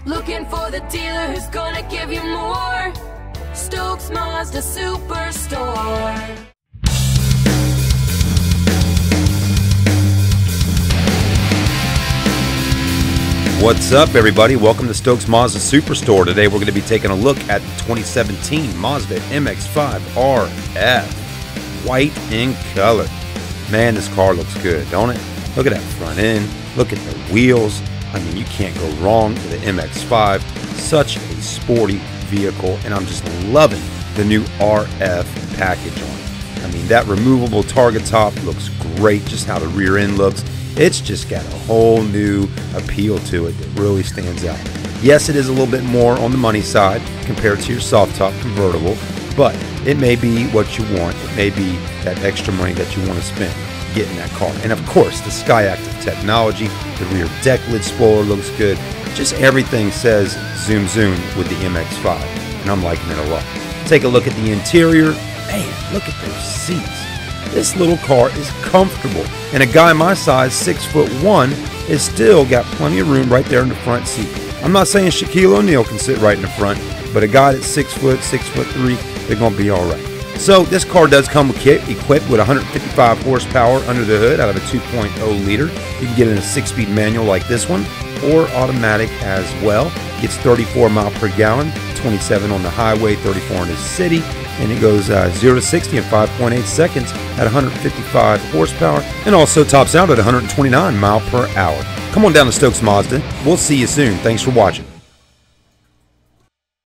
Looking for the dealer who's gonna give you more. Stokes Mazda Superstore. What's up, everybody? Welcome to Stokes Mazda Superstore. Today we're going to be taking a look at the 2017 Mazda MX5 RF, white in color. Man, this car looks good, don't it? Look at that front end. Look at the wheels. I mean, you can't go wrong with the MX5. Such a sporty vehicle, and I'm just loving the new RF package on it. I mean, that removable target top looks great, just how the rear end looks. It's just got a whole new appeal to it that really stands out. Yes, it is a little bit more on the money side compared to your soft top convertible, but it may be what you want. It may be that extra money that you want to spend getting that car. And of course, the Skyactiv technology, the rear deck lid spoiler looks good. Just everything says zoom zoom with the MX5, and I'm liking it a lot. Take a look at the interior. Man, look at those seats. This little car is comfortable, and a guy my size, 6'1", is still got plenty of room right there in the front seat. I'm not saying Shaquille O'Neal can sit right in the front, but a guy that's 6 foot, 6'3", they're going to be all right. So this car does come equipped with 155 horsepower under the hood out of a 2.0 liter. You can get it in a 6-speed manual like this one, or automatic as well. Gets 34 miles per gallon, 27 on the highway, 34 in the city, and it goes 0 to 60 in 5.8 seconds at 155 horsepower, and also tops out at 129 miles per hour. Come on down to Stokes Mazda. We'll see you soon. Thanks for watching.